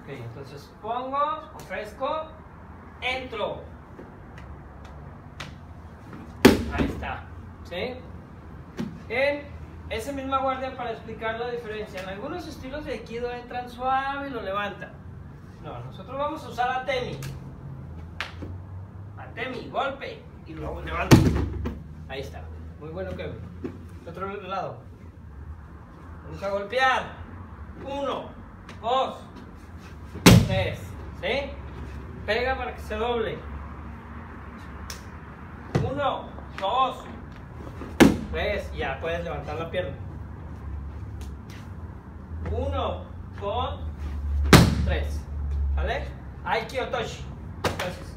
Ok, entonces pongo, ofrezco, entro. Ahí está, ¿sí? En esa misma guardia, para explicar la diferencia, en algunos estilos de Aikido entran suave y lo levantan. No, nosotros vamos a usar Atemi. Atemi, golpe y luego levanto. Ahí está, muy bueno, Kevin. Otro lado. Vamos a golpear. 1, 2, 3, ¿sí? Pega para que se doble. 1, 2, 3, ya puedes levantar la pierna. 1, 2, 3, ¿vale? Aiki Otoshi. Gracias.